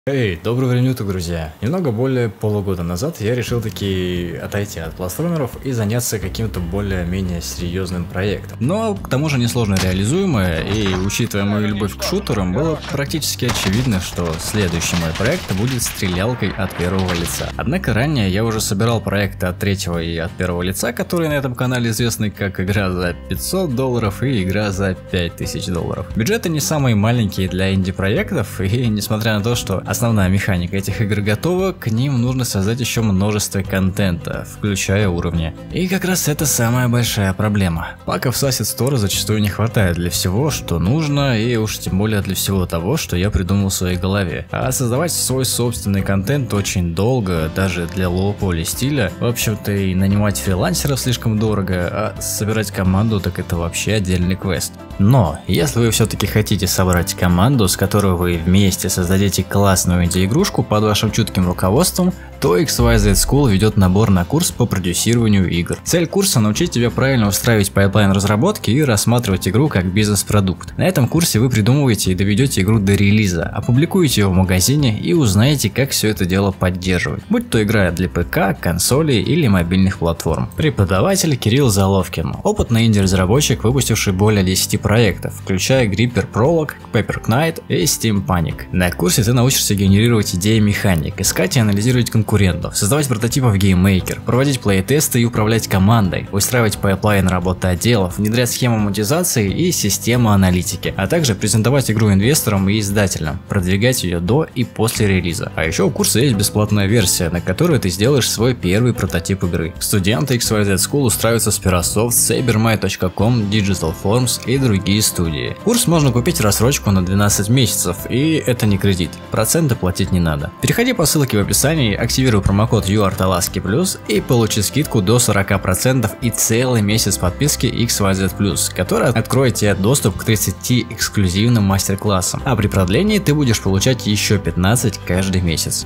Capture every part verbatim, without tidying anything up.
Эй, доброго времени утра, друзья! Немного более полугода назад я решил таки отойти от платформеров и заняться каким-то более-менее серьезным проектом. Но к тому же несложно реализуемое, и учитывая мою любовь к шутерам, было практически очевидно, что следующий мой проект будет стрелялкой от первого лица. Однако ранее я уже собирал проекты от третьего и от первого лица, которые на этом канале известны как игра за пятьсот долларов и игра за пять тысяч долларов. Бюджеты не самые маленькие для инди-проектов, и несмотря на то, что основная механика этих игр готова, к ним нужно создать еще множество контента, включая уровни. И как раз это самая большая проблема. Паков с Asset Store зачастую не хватает для всего, что нужно, и уж тем более для всего того, что я придумал в своей голове. А создавать свой собственный контент очень долго, даже для лоу-поли стиля. В общем-то и нанимать фрилансеров слишком дорого, а собирать команду так это вообще отдельный квест. Но, если вы все-таки хотите собрать команду, с которой вы вместе создадите классную инди-игрушку под вашим чутким руководством, то икс вай зет School ведет набор на курс по продюсированию игр. Цель курса — научить тебя правильно устраивать пайплайн разработки и рассматривать игру как бизнес-продукт. На этом курсе вы придумываете и доведете игру до релиза, опубликуете ее в магазине и узнаете, как все это дело поддерживать, будь то игра для ПК, консолей или мобильных платформ. Преподаватель Кирилл Заловкин, опытный инди-разработчик, выпустивший более десяти проектов, включая Gripper Prologue, Paper Knight и Steam Panic. На курсе ты научишься генерировать идеи механик, искать и анализировать конкурентов, создавать прототипы в GameMaker, проводить плей-тесты и управлять командой, устраивать пайплайн работы отделов, внедрять схему монетизации и систему аналитики, а также презентовать игру инвесторам и издателям, продвигать ее до и после релиза. А еще у курса есть бесплатная версия, на которой ты сделаешь свой первый прототип игры. Студенты икс вай зет School устраиваются в Sperasoft, Sabermai точка ком, Digital Forms и другие студии. Курс можно купить рассрочку на двенадцать месяцев, и это не кредит, проценты платить не надо. Переходи по ссылке в описании, активируй промокод ю ар таласки плюс и получи скидку до сорока процентов и целый месяц подписки икс вай зет плюс, которая откроет тебе доступ к тридцати эксклюзивным мастер-классам, а при продлении ты будешь получать еще пятнадцать каждый месяц.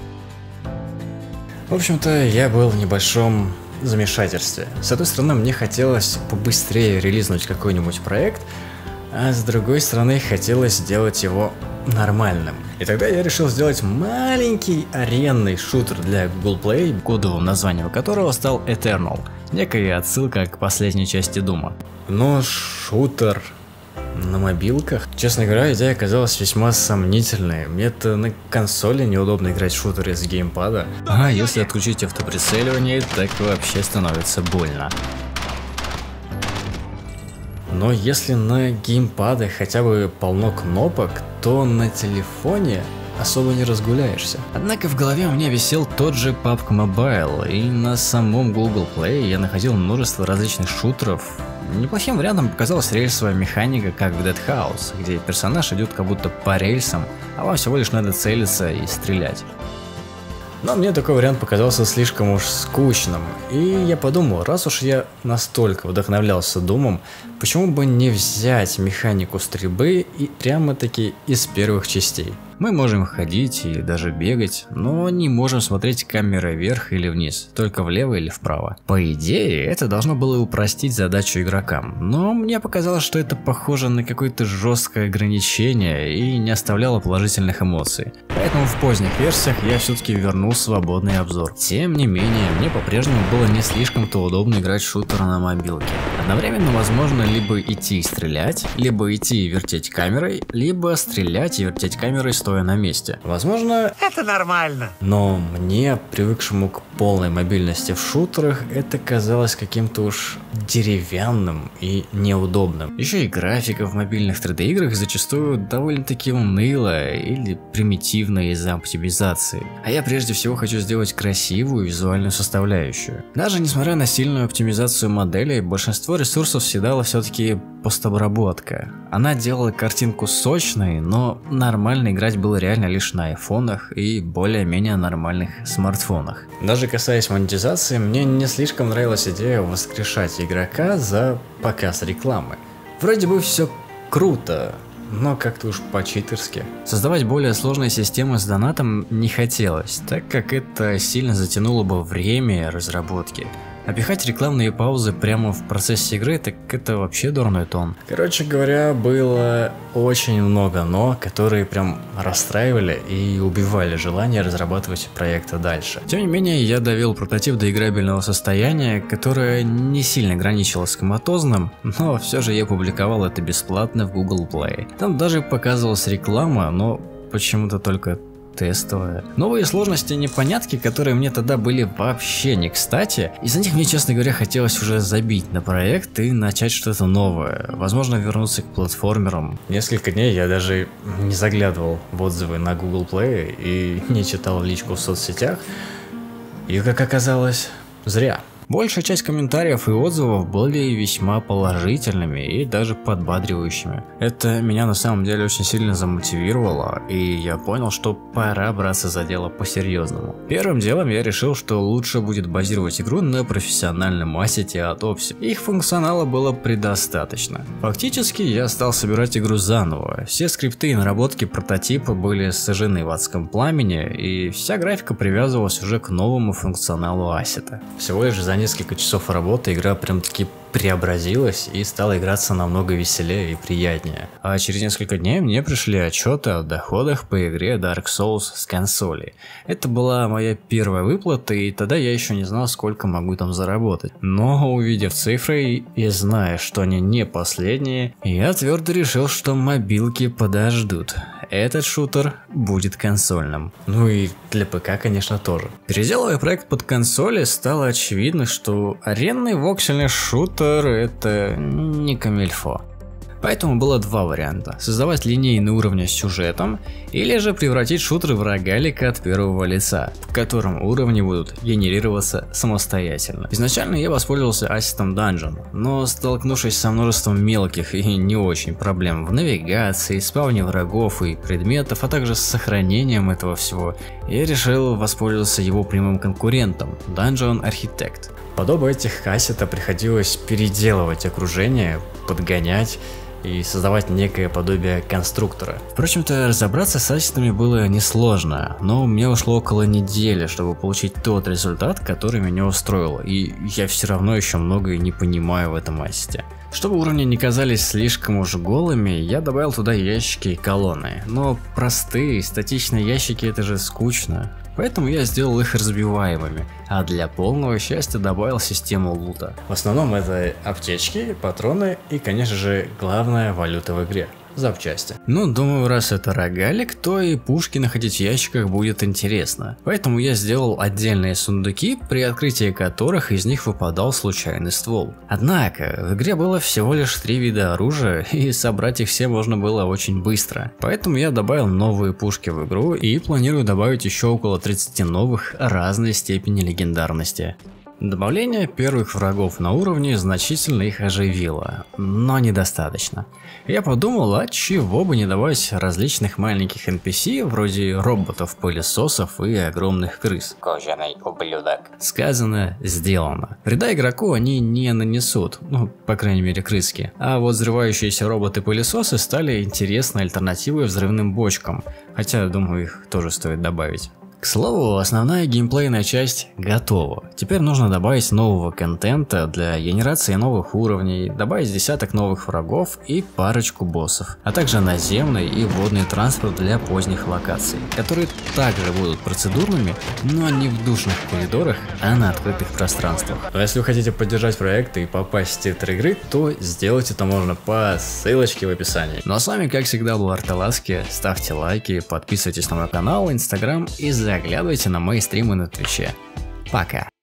В общем-то, я был в небольшом замешательстве. С одной стороны, мне хотелось побыстрее релизнуть какой-нибудь проект, а с другой стороны, хотелось сделать его нормальным. И тогда я решил сделать маленький аренный шутер для Google Play, кодовым названием которого стал Eternal, некая отсылка к последней части Дума. Но шутер на мобилках, честно говоря, идея оказалась весьма сомнительной. Мне-то на консоли неудобно играть в шутеры с геймпада, а если отключить автоприцеливание, так вообще становится больно. Но если на геймпаде хотя бы полно кнопок, то на телефоне особо не разгуляешься. Однако в голове у меня висел тот же пабг Mobile, и на самом Google Play я находил множество различных шутеров. Неплохим вариантом показалась рельсовая механика, как в Dead House, где персонаж идет как будто по рельсам, а вам всего лишь надо целиться и стрелять. Но мне такой вариант показался слишком уж скучным, и я подумал, раз уж я настолько вдохновлялся Думом, почему бы не взять механику стрельбы и прямо-таки из первых частей. Мы можем ходить и даже бегать, но не можем смотреть камерой вверх или вниз, только влево или вправо. По идее, это должно было упростить задачу игрокам, но мне показалось, что это похоже на какое-то жесткое ограничение и не оставляло положительных эмоций. Поэтому в поздних версиях я все-таки вернул свободный обзор. Тем не менее, мне по-прежнему было не слишком-то удобно играть в шутер на мобилке. Одновременно возможно либо идти и стрелять, либо идти и вертеть камерой, либо стрелять и вертеть камерой стоя на месте. Возможно, это нормально. Но мне, привыкшему к полной мобильности в шутерах, это казалось каким-то уж деревянным и неудобным. Еще и графика в мобильных три дэ играх зачастую довольно-таки унылая или примитивная из-за оптимизации. А я прежде всего хочу сделать красивую визуальную составляющую. Даже несмотря на сильную оптимизацию моделей, большинство ресурсов съедала все-таки постобработка. Она делала картинку сочной, но нормально играть было реально лишь на айфонах и более-менее нормальных смартфонах. Даже касаясь монетизации, мне не слишком нравилась идея воскрешать игрока за показ рекламы. Вроде бы все круто, но как-то уж по-читерски. Создавать более сложные системы с донатом не хотелось, так как это сильно затянуло бы время разработки. А пихать рекламные паузы прямо в процессе игры, так это вообще дурной тон. Короче говоря, было очень много но, которые прям расстраивали и убивали желание разрабатывать проекты дальше. Тем не менее, я довел прототип до играбельного состояния, которое не сильно граничило с коматозным, но все же я публиковал это бесплатно в Google Play. Там даже показывалась реклама, но почему-то только тестовая. Новые сложности и непонятки, которые мне тогда были вообще не кстати, из-за них мне, честно говоря, хотелось уже забить на проект и начать что-то новое, возможно вернуться к платформерам. Несколько дней я даже не заглядывал в отзывы на Google Play и не читал личку в соцсетях, и как оказалось, зря. Большая часть комментариев и отзывов были весьма положительными и даже подбадривающими. Это меня на самом деле очень сильно замотивировало, и я понял, что пора браться за дело по-серьезному. Первым делом я решил, что лучше будет базировать игру на профессиональном ассете от Opsi. Их функционала было предостаточно. Фактически я стал собирать игру заново. Все скрипты и наработки прототипа были сожжены в адском пламени, и вся графика привязывалась уже к новому функционалу ассета. Всего лишь за несколько часов работы игра прям таки преобразилась и стала играться намного веселее и приятнее. А через несколько дней мне пришли отчеты о доходах по игре Dark Souls с консоли. Это была моя первая выплата, и тогда я еще не знал, сколько могу там заработать. Но увидев цифры и зная, что они не последние, я твердо решил, что мобилки подождут. Этот шутер будет консольным. Ну и для ПК, конечно, тоже. Переделывая проект под консоли, стало очевидно, что аренный воксельный шутер это не камильфо. Поэтому было два варианта: создавать линейные уровни с сюжетом, или же превратить шутер в рогалик от первого лица, в котором уровни будут генерироваться самостоятельно. Изначально я воспользовался ассетом Dungeon, но столкнувшись со множеством мелких и не очень проблем в навигации, спавне врагов и предметов, а также с сохранением этого всего, я решил воспользоваться его прямым конкурентом Dungeon Architect. Подобно этих ассета приходилось переделывать окружение, подгонять и создавать некое подобие конструктора. Впрочем-то, разобраться с ассетами было несложно, но мне ушло около недели, чтобы получить тот результат, который меня устроил, и я все равно еще многое не понимаю в этом ассете. Чтобы уровни не казались слишком уж голыми, я добавил туда ящики и колонны, но простые статичные ящики — это же скучно. Поэтому я сделал их разбиваемыми, а для полного счастья добавил систему лута. В основном это аптечки, патроны и, конечно же, главная валюта в игре — запчасти. Ну, думаю, раз это рогалик, то и пушки находить в ящиках будет интересно. Поэтому я сделал отдельные сундуки, при открытии которых из них выпадал случайный ствол. Однако, в игре было всего лишь три вида оружия, и собрать их все можно было очень быстро. Поэтому я добавил новые пушки в игру и планирую добавить еще около тридцати новых разной степени легендарности. Добавление первых врагов на уровне значительно их оживило, но недостаточно. Я подумал, а чего бы не давать различных маленьких эн пи си, вроде роботов-пылесосов и огромных крыс. Кожаный ублюдок. Сказано, сделано. Вреда игроку они не нанесут, ну, по крайней мере, крыски. А вот взрывающиеся роботы-пылесосы стали интересной альтернативой взрывным бочкам, хотя, думаю, их тоже стоит добавить. К слову, основная геймплейная часть готова. Теперь нужно добавить нового контента для генерации новых уровней, добавить десяток новых врагов и парочку боссов, а также наземный и водный транспорт для поздних локаций, которые также будут процедурными, но не в душных коридорах, а на открытых пространствах. Но если вы хотите поддержать проект и попасть в титр игры, то сделать это можно по ссылочке в описании. Ну а с вами, как всегда, был Арталаски. Ставьте лайки, подписывайтесь на мой канал, инстаграм и за Заглядывайте на мои стримы на Твиче. Пока.